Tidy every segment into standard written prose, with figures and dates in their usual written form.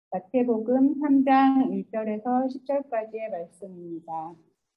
마태복음 3장 1절에서 10절까지의 말씀입니다.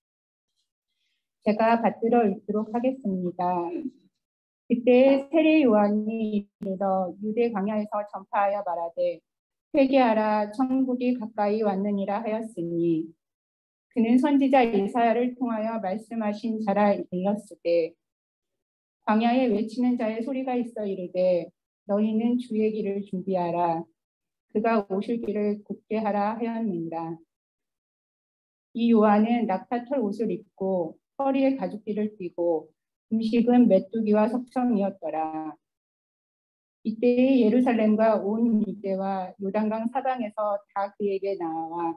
제가 받들어 읽도록 하겠습니다. 그때 세례 요한이 이르러 유대 광야에서 전파하여 말하되 회개하라 천국이 가까이 왔느니라 하였으니 그는 선지자 이사야를 통하여 말씀하신 자라 일렀으되 광야에 외치는 자의 소리가 있어 이르되 너희는 주의 길을 준비하라 그가 오실 길을 곧게 하라 하였느니라. 이 요한은 낙타털 옷을 입고 허리에 가죽띠를 띠고 음식은 메뚜기와 석청이었더라. 이때에 예루살렘과 온 유대와 요단강 사방에서 다 그에게 나와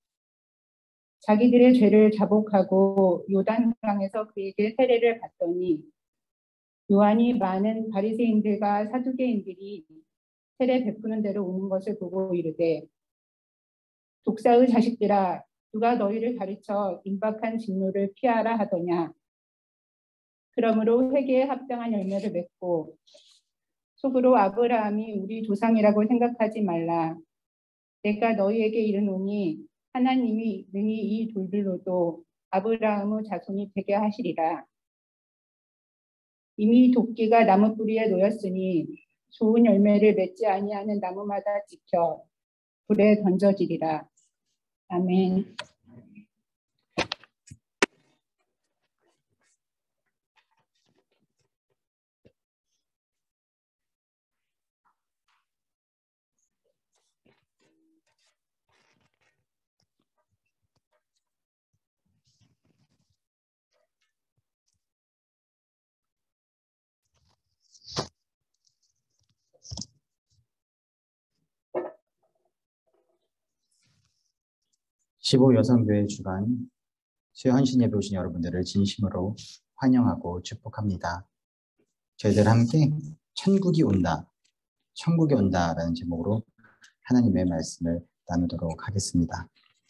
자기들의 죄를 자복하고 요단강에서 그에게 세례를 받더니 요한이 많은 바리새인들과 사두개인들이 세례 베푸는 대로 오는 것을 보고 이르되 독사의 자식들아 누가 너희를 가르쳐 임박한 진노를 피하라 하더냐. 그러므로 회개에 합당한 열매를 맺고 속으로 아브라함이 우리 조상이라고 생각하지 말라. 내가 너희에게 이르노니 하나님이 능히 이 돌들로도 아브라함의 자손이 되게 하시리라. 이미 도끼가 나무 뿌리에 놓였으니 좋은 열매를 맺지 아니하는 나무마다 지켜 불에 던져지리라. 아멘. 15여성교회 주간 수요헌신 예배 오신 여러분들을 진심으로 환영하고 축복합니다. 저희들 함께 천국이 온다, 천국이 온다라는 제목으로 하나님의 말씀을 나누도록 하겠습니다.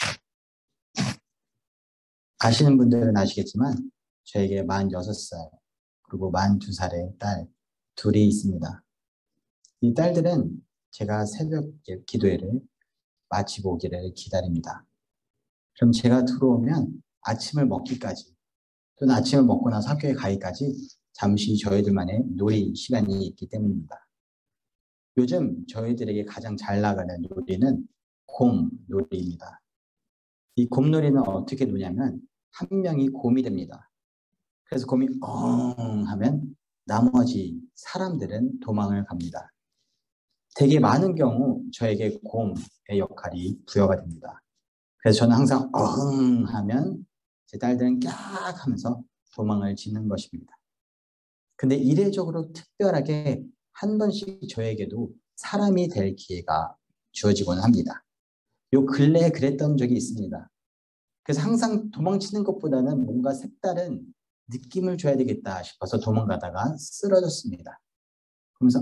아시는 분들은 아시겠지만 저에게 46살 그리고 42살의 딸 둘이 있습니다. 이 딸들은 제가 새벽 기도회를 마치고 오기를 기다립니다. 그럼 제가 들어오면 아침을 먹기까지 또는 아침을 먹고 나서 학교에 가기까지 잠시 저희들만의 놀이 시간이 있기 때문입니다. 요즘 저희들에게 가장 잘 나가는 놀이는 곰놀이입니다. 이 곰놀이는 어떻게 노냐면 한 명이 곰이 됩니다. 그래서 곰이 엉 하면 나머지 사람들은 도망을 갑니다. 되게 많은 경우 저에게 곰의 역할이 부여가 됩니다. 그래서 저는 항상 엉 하면 제 딸들은 깍 하면서 도망을 짓는 것입니다. 근데 이례적으로 특별하게 한 번씩 저에게도 사람이 될 기회가 주어지곤 합니다. 요 근래에 그랬던 적이 있습니다. 그래서 항상 도망치는 것보다는 뭔가 색다른 느낌을 줘야 되겠다 싶어서 도망가다가 쓰러졌습니다. 그러면서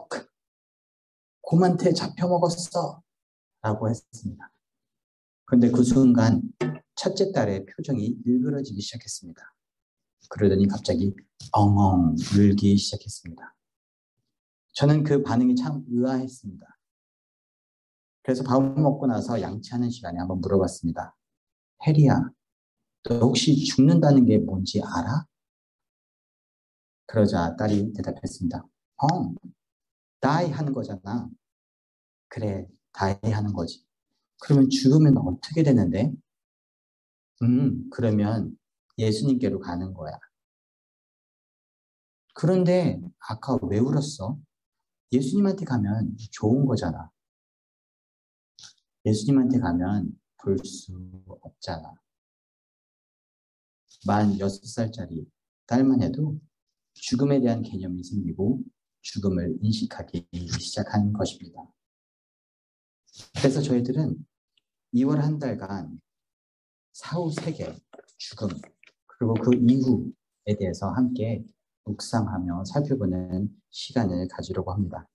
곰한테 잡혀먹었어 라고 했습니다. 그런데 그 순간 첫째 딸의 표정이 일그러지기 시작했습니다. 그러더니 갑자기 엉엉 울기 시작했습니다. 저는 그 반응이 참 의아했습니다. 그래서 밥 먹고 나서 양치하는 시간에 한번 물어봤습니다. 혜리야, 너 혹시 죽는다는 게 뭔지 알아? 그러자 딸이 대답했습니다. die 하는 거잖아. 그래, die 하는 거지. 그러면 죽으면 어떻게 되는데? 그러면 예수님께로 가는 거야. 그런데 아까 왜 울었어? 예수님한테 가면 좋은 거잖아. 예수님한테 가면 볼 수 없잖아. 46살짜리 딸만 해도 죽음에 대한 개념이 생기고 죽음을 인식하기 시작한 것입니다. 그래서 저희들은 2월 한 달간 사후 세계, 죽음, 그리고 그 이후에 대해서 함께 묵상하며 살펴보는 시간을 가지려고 합니다.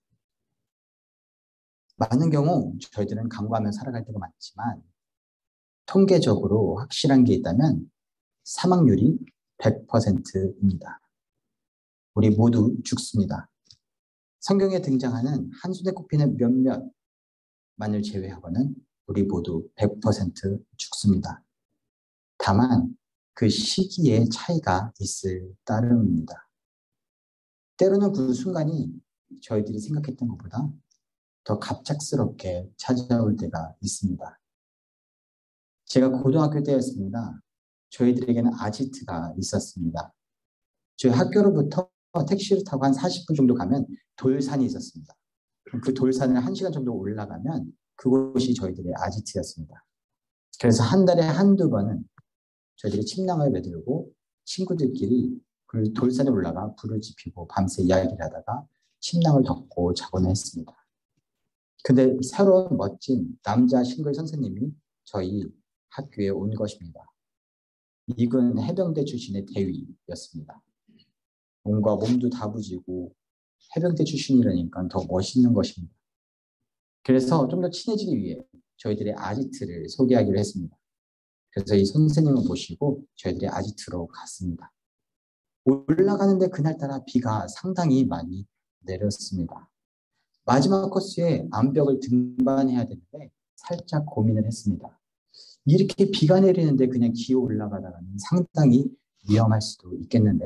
많은 경우 저희들은 간구하며 살아갈 때가 많지만 통계적으로 확실한 게 있다면 사망률이 100%입니다. 우리 모두 죽습니다. 성경에 등장하는 한눈에 꼽히는 몇몇 만을 제외하고는 우리 모두 100% 죽습니다. 다만 그 시기의 차이가 있을 따름입니다. 때로는 그 순간이 저희들이 생각했던 것보다 더 갑작스럽게 찾아올 때가 있습니다. 제가 고등학교 때였습니다. 저희들에게는 아지트가 있었습니다. 저희 학교로부터 택시를 타고 한 40분 정도 가면 돌산이 있었습니다. 그 돌산을 1시간 정도 올라가면 그곳이 저희들의 아지트였습니다. 그래서 한 달에 한두 번은 저희들이 침낭을 매들고 친구들끼리 그 돌산에 올라가 불을 지피고 밤새 이야기를 하다가 침낭을 덮고 자곤 했습니다. 근데 새로운 멋진 남자 싱글 선생님이 저희 학교에 온 것입니다. 이군 해병대 출신의 대위였습니다. 몸과 몸도 다부지고 해병대 출신이라니까 더 멋있는 것입니다. 그래서 좀 더 친해지기 위해 저희들의 아지트를 소개하기로 했습니다. 그래서 이 선생님을 모시고 저희들이 아지트로 갔습니다. 올라가는데 그날따라 비가 상당히 많이 내렸습니다. 마지막 코스에 암벽을 등반해야 되는데 살짝 고민을 했습니다. 이렇게 비가 내리는데 그냥 기어 올라가다가는 상당히 위험할 수도 있겠는데,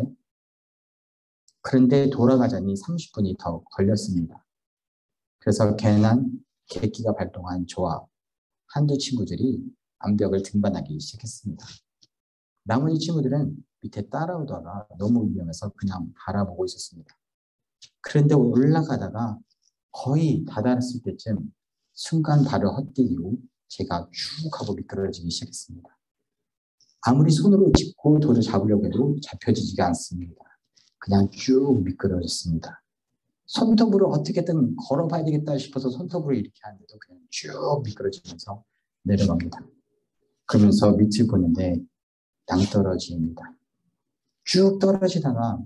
그런데 돌아가자니 30분이 더 걸렸습니다. 그래서 괜한 객기가 발동한 저와 한두 친구들이 암벽을 등반하기 시작했습니다. 나머지 친구들은 밑에 따라오다가 너무 위험해서 그냥 바라보고 있었습니다. 그런데 올라가다가 거의 다다랐을 때쯤 순간 발을 헛디디고 제가 쭉 하고 미끄러지기 시작했습니다. 아무리 손으로 짚고 돌을 잡으려고 해도 잡혀지지가 않습니다. 그냥 쭉 미끄러졌습니다. 손톱으로 어떻게든 걸어봐야 되겠다 싶어서 손톱으로 이렇게 하는데도 그냥 쭉 미끄러지면서 내려갑니다. 그러면서 밑을 보는데 낭떠러지입니다. 쭉 떨어지다가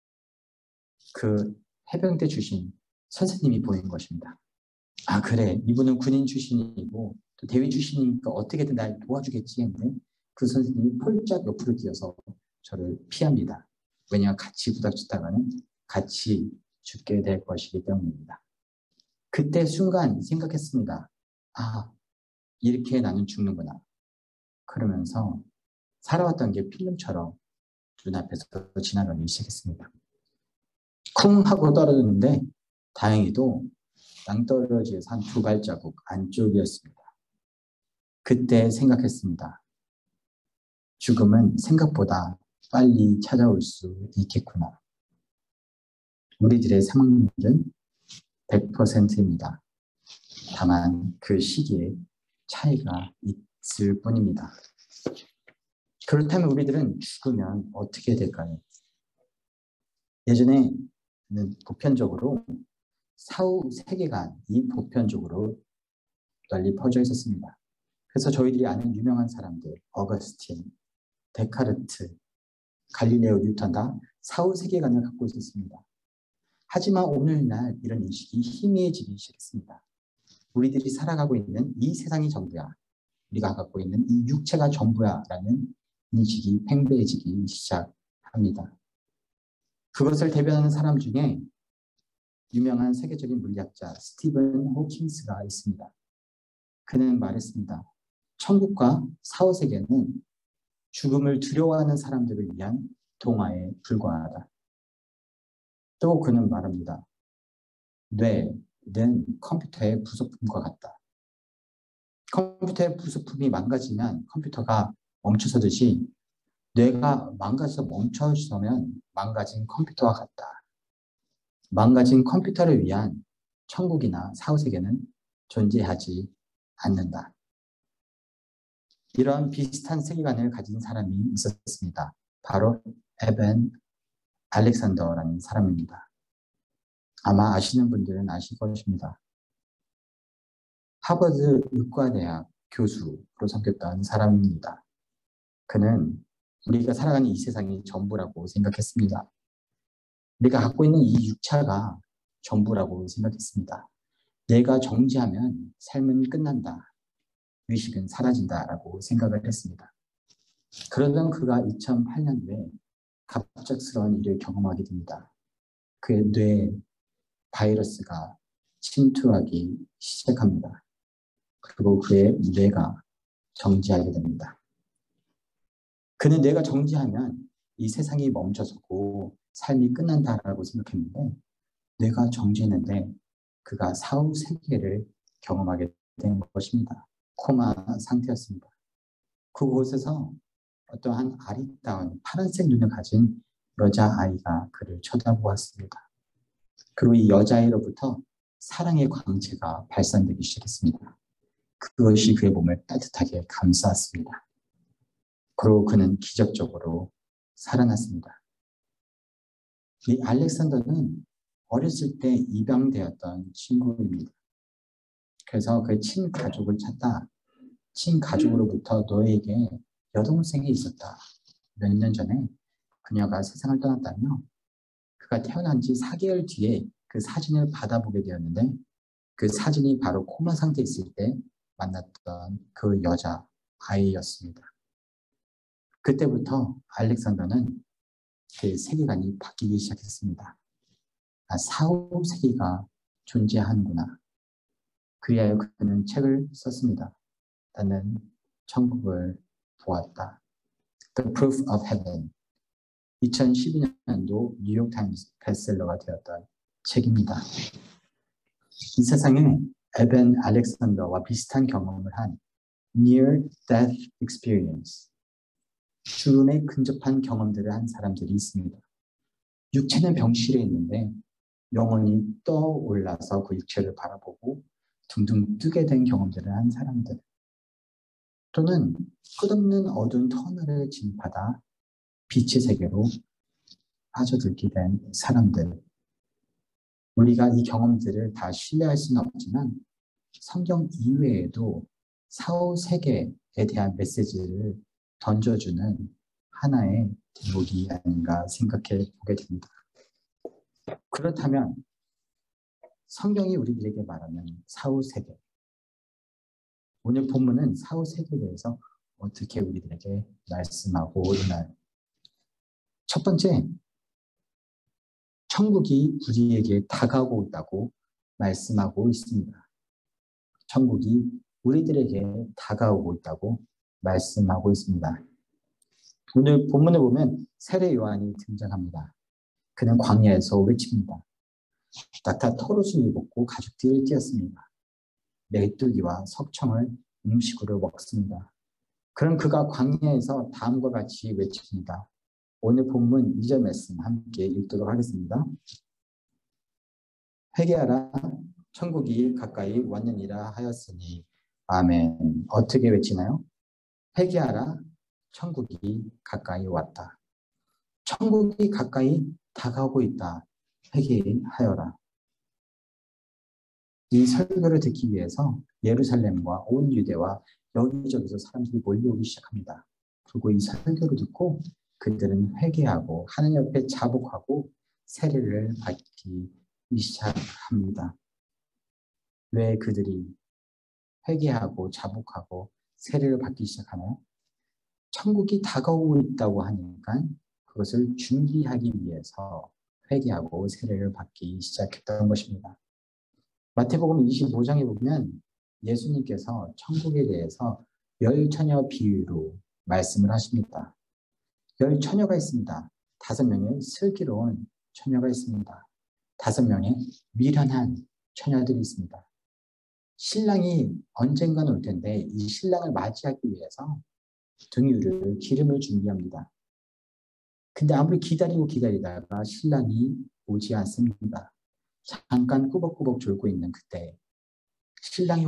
그 해병대 출신 선생님이 보인 것입니다. 아, 그래, 이분은 군인 출신이고 또 대위 출신이니까 어떻게든 날 도와주겠지 했는데 그 선생님이 폴짝 옆으로 뛰어서 저를 피합니다. 왜냐하면 같이 부닥쳤다가는 같이 죽게 될 것이기 때문입니다. 그때 순간 생각했습니다. 아, 이렇게 나는 죽는구나. 그러면서 살아왔던 게 필름처럼 눈앞에서 지나가기 시작했습니다. 쿵 하고 떨어졌는데 다행히도 낭떠러지에서 한 2발자국 안쪽이었습니다. 그때 생각했습니다. 죽음은 생각보다 빨리 찾아올 수 있겠구나. 우리들의 사망률은 100%입니다. 다만 그 시기에 차이가 있을 뿐입니다. 그렇다면 우리들은 죽으면 어떻게 될까요? 예전에는 보편적으로 사후 세계관이 보편적으로 널리 퍼져 있었습니다. 그래서 저희들이 아는 유명한 사람들, 어거스틴, 데카르트, 갈릴레오, 뉴턴 다 사후 세계관을 갖고 있었습니다. 하지만 오늘날 이런 인식이 희미해지기 시작했습니다. 우리들이 살아가고 있는 이 세상이 전부야. 우리가 갖고 있는 이 육체가 전부야 라는 인식이 팽배해지기 시작합니다. 그것을 대변하는 사람 중에 유명한 세계적인 물리학자 스티븐 호킹스가 있습니다. 그는 말했습니다. 천국과 사후세계는 죽음을 두려워하는 사람들을 위한 동화에 불과하다. 또 그는 말합니다. 뇌는 컴퓨터의 부속품과 같다. 컴퓨터의 부속품이 망가지면 컴퓨터가 멈춰서듯이 뇌가 망가져서 멈춰서면 망가진 컴퓨터와 같다. 망가진 컴퓨터를 위한 천국이나 사후세계는 존재하지 않는다. 이런 비슷한 세계관을 가진 사람이 있었습니다. 바로 에벤 알렉산더라는 사람입니다. 아마 아시는 분들은 아실 것입니다. 하버드 의과대학 교수로 섬겼던 사람입니다. 그는 우리가 살아가는 이 세상이 전부라고 생각했습니다. 우리가 갖고 있는 이 육체가 전부라고 생각했습니다. 내가 정지하면 삶은 끝난다. 의식은 사라진다라고 생각을 했습니다. 그러던 그가 2008년도에 갑작스러운 일을 경험하게 됩니다. 그의 뇌에 바이러스가 침투하기 시작합니다. 그리고 그의 뇌가 정지하게 됩니다. 그는 뇌가 정지하면 이 세상이 멈춰서고 삶이 끝난다라고 생각했는데 뇌가 정지했는데 그가 사후 세계를 경험하게 된 것입니다. 코마 상태였습니다. 그곳에서 어떠한 아리따운 파란색 눈을 가진 여자아이가 그를 쳐다보았습니다. 그리고 이 여자아이로부터 사랑의 광채가 발산되기 시작했습니다. 그것이 그의 몸을 따뜻하게 감싸았습니다. 그리고 그는 기적적으로 살아났습니다. 이 알렉산더는 어렸을 때 입양되었던 친구입니다. 그래서 그 친가족을 찾다 친가족으로부터 너에게 여동생이 있었다. 몇 년 전에 그녀가 세상을 떠났다며 그가 태어난 지 4개월 뒤에 그 사진을 받아보게 되었는데 그 사진이 바로 코마 상태에 있을 때 만났던 그 여자 아이였습니다. 그때부터 알렉산더는 그 세계관이 바뀌기 시작했습니다. 사후 세계가 존재하는구나. 그리하여 그는 책을 썼습니다. 나는 천국을 보았다. The Proof of Heaven. 2012년도 뉴욕타임스 베스트셀러가 되었던 책입니다. 이 세상에 에벤 알렉산더와 비슷한 경험을 한 Near Death Experience, 죽음에 근접한 경험들을 한 사람들이 있습니다. 육체는 병실에 있는데 영혼이 떠올라서 그 육체를 바라보고 둥둥 뜨게 된 경험들을 한 사람들, 또는 끝없는 어두운 터널을 진입하다 빛의 세계로 빠져들게 된 사람들. 우리가 이 경험들을 다 신뢰할 수는 없지만 성경 이외에도 사후 세계에 대한 메시지를 던져주는 하나의 대목이 아닌가 생각해 보게 됩니다. 그렇다면 성경이 우리들에게 말하는 사후 세계, 오늘 본문은 사후 세계에 대해서 어떻게 우리들에게 말씀하고 있나요? 첫 번째, 천국이 우리에게 다가오고 있다고 말씀하고 있습니다. 천국이 우리들에게 다가오고 있다고 말씀하고 있습니다. 오늘 본문을 보면 세례 요한이 등장합니다. 그는 광야에서 외칩니다. 낙타 털옷을 입었고 가죽띠를 띄었습니다. 메뚜기와 석청을 음식으로 먹습니다. 그럼 그가 광야에서 다음과 같이 외칩니다. 오늘 본문 2절 말씀 함께 읽도록 하겠습니다. 회개하라, 천국이 가까이 왔느니라 하였으니. 아멘. 어떻게 외치나요? 회개하라, 천국이 가까이 왔다. 천국이 가까이 다가오고 있다. 회개하여라. 이 설교를 듣기 위해서 예루살렘과 온 유대와 여기저기서 사람들이 몰려오기 시작합니다. 그리고 이 설교를 듣고 그들은 회개하고 하나님 옆에 자복하고 세례를 받기 시작합니다. 왜 그들이 회개하고 자복하고 세례를 받기 시작하나요? 천국이 다가오고 있다고 하니까 그것을 준비하기 위해서 회개하고 세례를 받기 시작했던 것입니다. 마태복음 25장에 보면 예수님께서 천국에 대해서 10처녀 비유로 말씀을 하십니다. 10처녀가 있습니다. 5명의 슬기로운 처녀가 있습니다. 5명의 미련한 처녀들이 있습니다. 신랑이 언젠가는 올 텐데 이 신랑을 맞이하기 위해서 등 위를 기름을 준비합니다. 근데 아무리 기다리다가 신랑이 오지 않습니다. 잠깐 꾸벅꾸벅 졸고 있는 그때 신랑이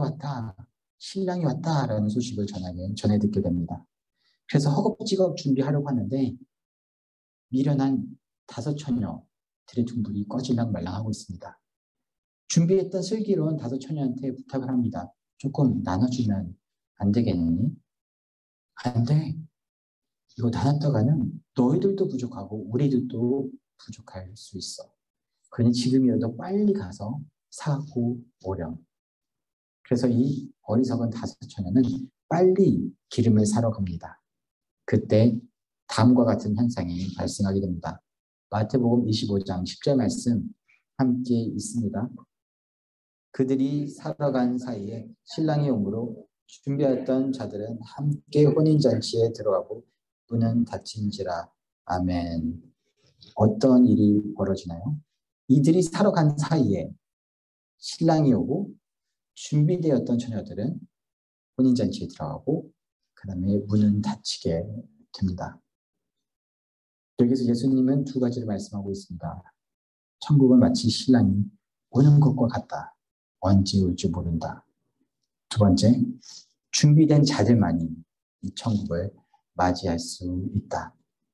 왔다라는 소식을 전해 듣게 됩니다. 그래서 허겁지겁 준비하려고 하는데 미련한 5처녀들의 등불이 꺼질랑 말랑하고 있습니다. 준비했던 슬기로운 5처녀한테 부탁을 합니다. 조금 나눠주면 안 되겠니? 안 돼. 이거 나눴다가는 너희들도 부족하고 우리들도 부족할 수 있어. 그러니 지금이라도 빨리 가서 사고 오렴. 그래서 이 어리석은 5처녀는 빨리 기름을 사러 갑니다. 그때 다음과 같은 현상이 발생하게 됩니다. 마태복음 25장 10절 말씀 함께 있습니다. 그들이 살아간 사이에 신랑이 오므로 준비했던 자들은 함께 혼인잔치에 들어가고 문은 닫힌지라. 아멘. 어떤 일이 벌어지나요? 이들이 살아간 사이에 신랑이 오고 준비되었던 처녀들은 혼인잔치에 들어가고 그 다음에 문은 닫히게 됩니다. 여기서 예수님은 두 가지를 말씀하고 있습니다. 천국은 마치 신랑이 오는 것과 같다. 언제 올지 모른다. 두 번째, 준비된 자들만이 이 천국을 맞이할 수 있다.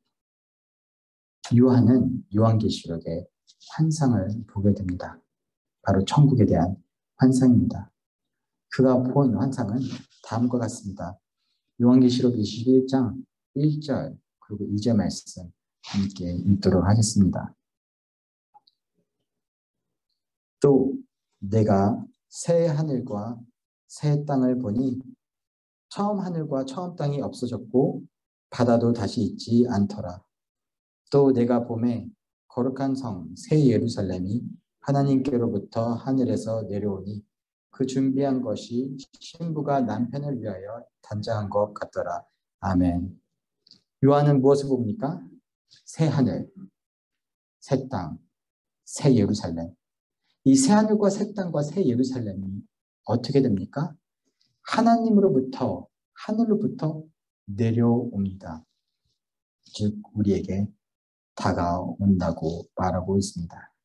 요한은 요한계시록의 환상을 보게 됩니다. 바로 천국에 대한 환상입니다. 그가 본 환상은 다음과 같습니다. 요한계시록 21장 1절 그리고 2절 말씀 함께 읽도록 하겠습니다. 또 내가 새 하늘과 새 땅을 보니 처음 하늘과 처음 땅이 없어졌고 바다도 다시 있지 않더라. 또 내가 보매 거룩한 성 새 예루살렘이 하나님께로부터 하늘에서 내려오니 그 준비한 것이 신부가 남편을 위하여 단장한 것 같더라. 아멘. 요한은 무엇을 봅니까? 새 하늘, 새 땅, 새 예루살렘. 이 새 하늘과 새 땅과 새 예루살렘이 어떻게 됩니까? 하나님으로부터, 하늘로부터 내려옵니다. 즉 우리에게 다가온다고 말하고 있습니다.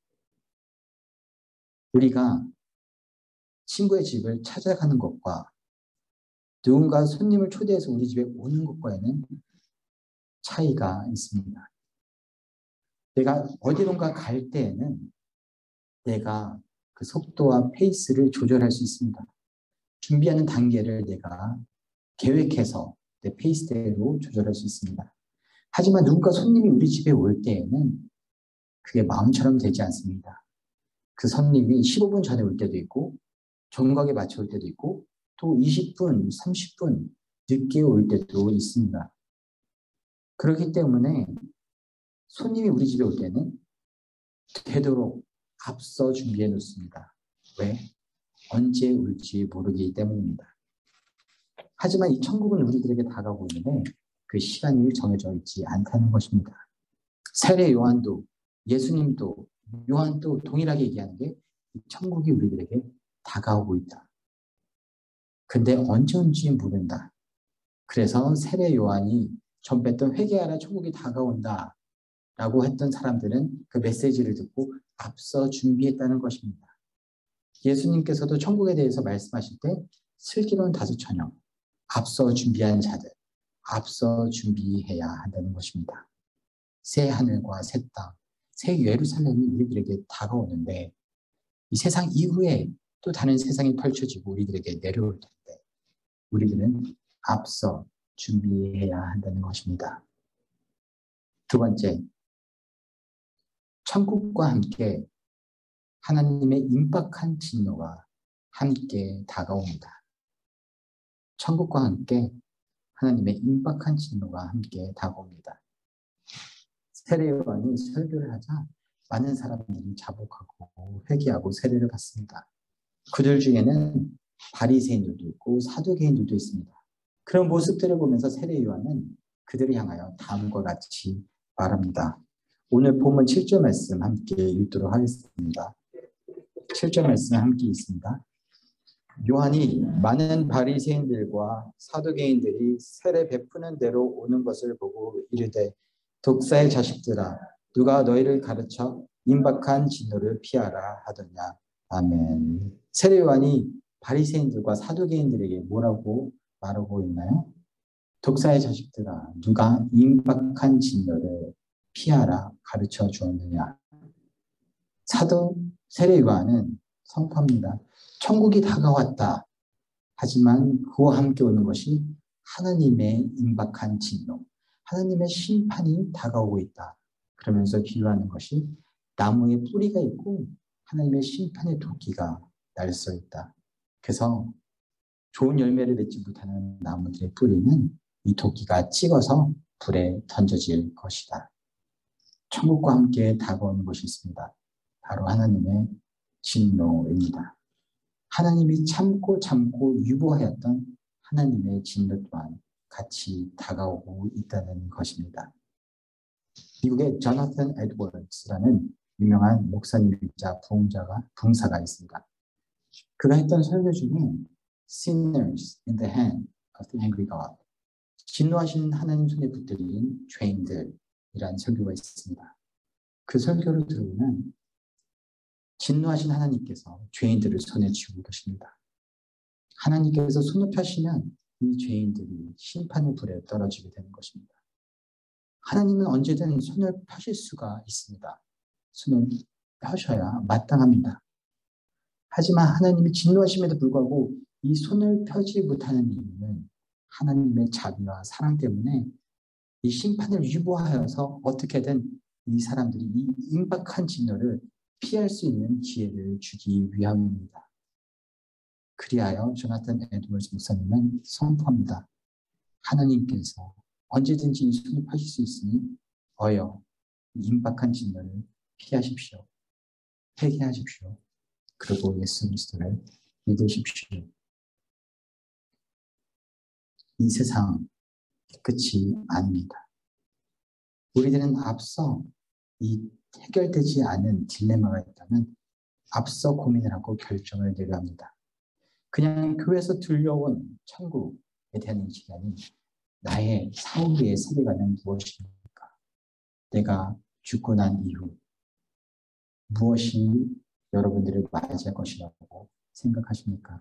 우리가 친구의 집을 찾아가는 것과 누군가 손님을 초대해서 우리 집에 오는 것과에는 차이가 있습니다. 내가 어디론가 갈 때에는 내가 그 속도와 페이스를 조절할 수 있습니다. 준비하는 단계를 내가 계획해서 내 페이스대로 조절할 수 있습니다. 하지만 누군가 손님이 우리 집에 올 때에는 그게 마음처럼 되지 않습니다. 그 손님이 15분 전에 올 때도 있고 정각에 맞춰 올 때도 있고 또 20분, 30분 늦게 올 때도 있습니다. 그렇기 때문에 손님이 우리 집에 올 때는 되도록 앞서 준비해 놓습니다. 왜? 언제 올지 모르기 때문입니다. 하지만 이 천국은 우리들에게 다가오고 있는데 그 시간이 정해져 있지 않다는 것입니다. 세례 요한도 예수님도 요한도 동일하게 얘기하는 게 천국이 우리들에게 다가오고 있다. 근데 언제 온지 모른다. 그래서 세례 요한이 전했던 회개하라 천국이 다가온다 라고 했던 사람들은 그 메시지를 듣고 앞서 준비했다는 것입니다. 예수님께서도 천국에 대해서 말씀하실 때 슬기로운 다섯 처녀, 앞서 준비한 자들, 앞서 준비해야 한다는 것입니다. 새 하늘과 새 땅, 새 예루살렘이 우리들에게 다가오는데 이 세상 이후에 또 다른 세상이 펼쳐지고 우리들에게 내려올 텐데 우리들은 앞서 준비해야 한다는 것입니다. 두 번째, 천국과 함께 하나님의 임박한 진노가 함께 다가옵니다. 천국과 함께 하나님의 임박한 진노가 함께 다가옵니다. 세례 요한이 설교를 하자 많은 사람들이 자복하고 회개하고 세례를 받습니다. 그들 중에는 바리새인들도 있고 사두개인들도 있습니다. 그런 모습들을 보면서 세례 요한은 그들을 향하여 다음과 같이 말합니다. 오늘 본문 7절 말씀 함께 읽도록 하겠습니다. 7절 말씀 함께 있습니다. 요한이 많은 바리새인들과 사두개인들이 세례 베푸는 대로 오는 것을 보고 이르되 독사의 자식들아 누가 너희를 가르쳐 임박한 진노를 피하라 하더냐. 아멘. 세례 요한이 바리새인들과 사두개인들에게 뭐라고 말하고 있나요? 독사의 자식들아 누가 임박한 진노를 피하라 가르쳐 주었느냐. 사도 세례 요한은 선포합니다. 천국이 다가왔다. 하지만 그와 함께 오는 것이 하나님의 임박한 진노, 하나님의 심판이 다가오고 있다. 그러면서 비유하는 것이 나무에 뿌리가 있고 하나님의 심판의 도끼가 날서 있다. 그래서 좋은 열매를 맺지 못하는 나무들의 뿌리는 이 도끼가 찍어서 불에 던져질 것이다. 천국과 함께 다가오는 것이 있습니다. 바로 하나님의 진노입니다. 하나님이 참고 유보하였던 하나님의 진노 또한 같이 다가오고 있다는 것입니다. 미국의 조나탄 에드워드스라는 유명한 목사님이자 부흥사가 있습니다. 그가 했던 설교 중에 Sinners in the hand of the angry God, 진노하신 하나님 손에 붙들린 죄인들이라는 설교가 있습니다. 그 설교를 들으면 진노하신 하나님께서 죄인들을 손에 쥐고 계십니다. 하나님께서 손을 펴시면 이 죄인들이 심판의 불에 떨어지게 되는 것입니다. 하나님은 언제든 손을 펴실 수가 있습니다. 손을 펴셔야 마땅합니다. 하지만 하나님이 진노하심에도 불구하고 이 손을 펴지 못하는 이유는 하나님의 자비와 사랑 때문에 이 심판을 유보하여서 어떻게든 이 사람들이 이 임박한 진노를 피할 수 있는 기회를 주기 위함입니다. 그리하여 조나탄 에드워즈 목사님은 선포합니다. 하나님께서 언제든지 이 손을 펴실 수 있으니 어여 임박한 진노를 피하십시오. 회개하십시오. 그리고 예수 그리스도를 믿으십시오. 이 세상 끝이 아닙니다. 우리들은 앞서 이 해결되지 않은 딜레마가 있다면 앞서 고민을 하고 결정을 내려야 합니다. 그냥 교회에서 들려온 천국에 대한 인식이 아닌 나의 사후의 세계관은 무엇입니까? 내가 죽고 난 이후 무엇이 여러분들을 맞이할 것이라고 생각하십니까?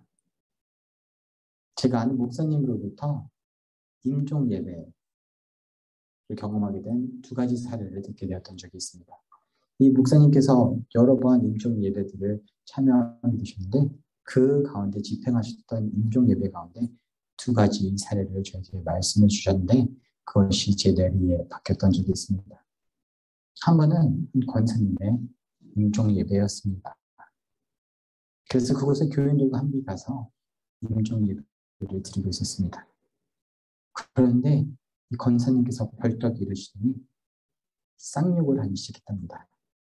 제가 아는 목사님으로부터 임종 예배를 경험하게 된 두 가지 사례를 듣게 되었던 적이 있습니다. 이 목사님께서 여러 번 임종 예배들을 참여하게 되셨는데 그 가운데 집행하셨던 임종 예배 가운데 두 가지 사례를 저에게 말씀해 주셨는데 그것이 제 뇌리에 박혔던 적이 있습니다. 한 번은 권사님의 임종 예배였습니다. 그래서 그곳에 교인들과 함께 가서 임종 예배를 드리고 있었습니다. 그런데 이 권사님께서 벌떡 일으시더니 쌍욕을 하기 시작했답니다.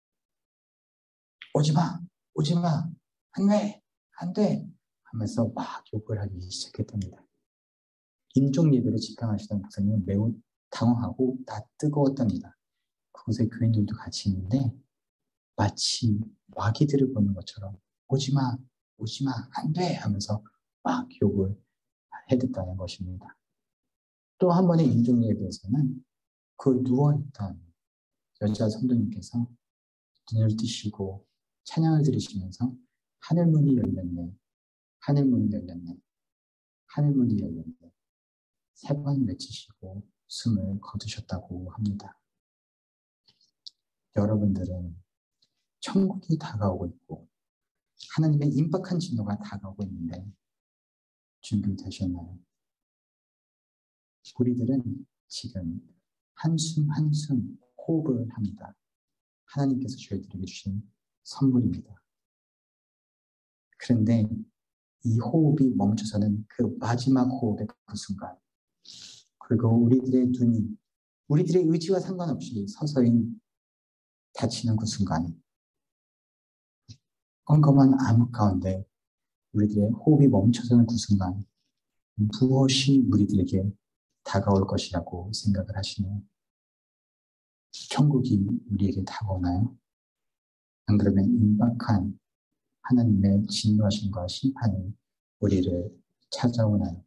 오지마, 오지마, 안 돼 하면서 막 욕을 하기 시작했답니다. 임종 예배를 집행하시던 목사님은 매우 당황하고 다 뜨거웠답니다. 그곳에 교인들도 같이 있는데 마치 마귀들을 보는 것처럼 오지마, 안 돼 하면서 막 욕을 해댔다는 것입니다. 또 한 번의 임종 예배에서는 그 누워있던 여자 성도님께서 눈을 뜨시고 찬양을 들으시면서 하늘문이 열렸네, 하늘문이 열렸네, 하늘문이 열렸네 세 번 외치시고 숨을 거두셨다고 합니다. 여러분들은 천국이 다가오고 있고 하나님의 임박한 진노가 다가오고 있는데 준비되셨나요? 우리들은 지금 한숨 한숨 호흡을 합니다. 하나님께서 저희들에게 주신 선물입니다. 그런데 이 호흡이 멈춰서는 그 마지막 호흡의 그 순간, 그리고 우리들의 눈이 우리들의 의지와 상관없이 서서히 닫히는 그 순간, 껌껌한 암흑 가운데 우리들의 호흡이 멈춰서는 그 순간 무엇이 우리들에게 다가올 것이라고 생각을 하시나요? 천국이 우리에게 다가오나요? 안 그러면 임박한 하나님의 진노하심과 심판이 우리를 찾아오나요?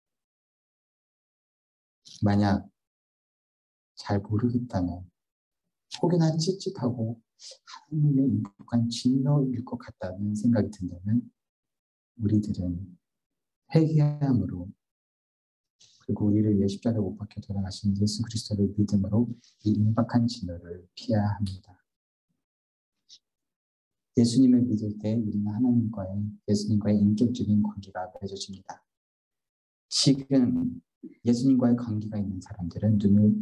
만약 잘 모르겠다면 혹여나 찝찝하고 하나님의 임박한 진노일 것 같다는 생각이 든다면 우리들은 회개함으로 그리고 우리를 위해 십자가에 못 박혀 돌아가신 예수 그리스도를 믿음으로 이 임박한 진노를 피해야 합니다. 예수님을 믿을 때 우리는 예수님과의 인격적인 관계가 맺어집니다. 지금 예수님과의 관계가 있는 사람들은 눈을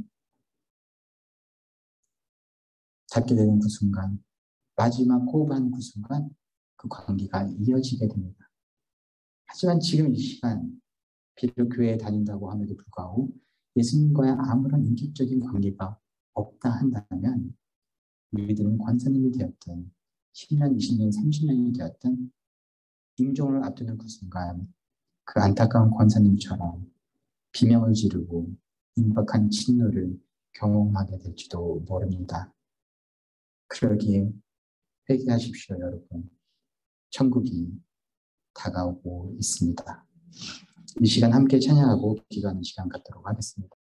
닫게 되는 그 순간, 마지막 호흡하는 그 순간 그 관계가 이어지게 됩니다. 하지만 지금 이 시간 비록 교회에 다닌다고 함에도 불구하고 예수님과의 아무런 인격적인 관계가 없다 한다면 우리들은 권사님이 되었든 10년, 20년, 30년이 되었든 임종을 앞두는 그 순간 그 안타까운 권사님처럼 비명을 지르고 임박한 진노를 경험하게 될지도 모릅니다. 그러기에 회개하십시오, 여러분. 천국이 다가오고 있습니다. 이 시간 함께 찬양하고 기도하는 시간 갖도록 하겠습니다.